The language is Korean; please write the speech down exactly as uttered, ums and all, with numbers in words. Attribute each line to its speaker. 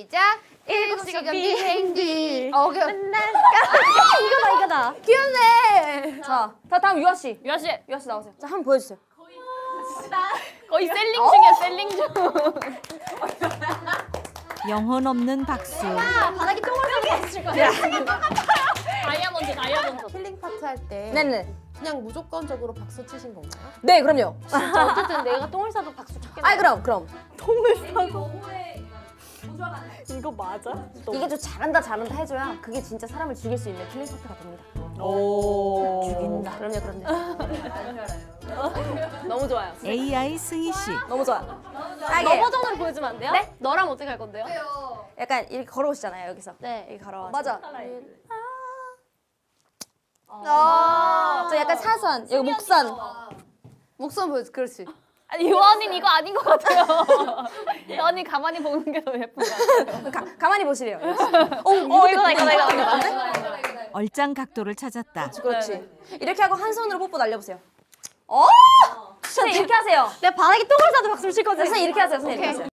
Speaker 1: 시작. 일곱 시간 비행기. 어, 오케이.
Speaker 2: 이거다 이거다.
Speaker 1: 귀엽네.
Speaker 2: 자, 다 다음 유아 씨.
Speaker 3: 유아 씨.
Speaker 2: 유아 씨 나오세요. 자, 한번 보여주세요.
Speaker 3: 거의 셀링 중이야, 셀링 중.
Speaker 4: 영혼 없는 박수.
Speaker 2: 바닥에 똥을 싸고 박수 칠 거야.
Speaker 3: 다이아몬드, 다이아몬드.
Speaker 1: 힐링 파트 할 때
Speaker 2: 네네.
Speaker 1: 그냥 무조건적으로 박수 치신 건가요?
Speaker 2: 네, 그럼요.
Speaker 3: 진짜 어쨌든 내가 똥을 싸도 박수 쳤겠네.
Speaker 2: 아이 그럼 그럼.
Speaker 3: 이거 맞아?
Speaker 2: 이게 좀 잘한다 잘한다 해줘야 그게 진짜 사람을 죽일 수 있는 킬링 파트가 됩니다.
Speaker 3: 오.
Speaker 2: 죽인다. 그럼요, 그럼요.
Speaker 3: 너무 좋아요.
Speaker 4: 에이아이 승희 씨.
Speaker 2: 너무 좋아.
Speaker 3: 너
Speaker 2: 딱이에요.
Speaker 3: 버전으로 보여주면 안 돼요?
Speaker 2: 네?
Speaker 3: 너랑 어떻게 할 건데요?
Speaker 2: 약간 이렇게 걸어오시잖아요, 여기서.
Speaker 3: 네.
Speaker 2: 이렇게 걸어.
Speaker 3: 맞아.
Speaker 2: 아. 저 약간 사선, 여기 목선.
Speaker 1: 목선 보여줘. 그렇지.
Speaker 3: 아니, 유아언니는 이거 아닌 것 같아요. 유아언니 가만히 보는 게 더 예쁜 것 같아요.
Speaker 2: 가, 가만히 보시래요.
Speaker 3: 어, 어 이거다, 이거다, 이거다.
Speaker 4: 얼짱 각도를 찾았다.
Speaker 2: 그렇지. 이렇게 하고 한 손으로 뽀뽀 날려보세요. 어? 선생님 이렇게 하세요.
Speaker 3: 내가 바닥에 똥을 싸도 박수를 칠 거지.
Speaker 2: 선생님 이렇게 하세요. 선생님 이렇게 하세요.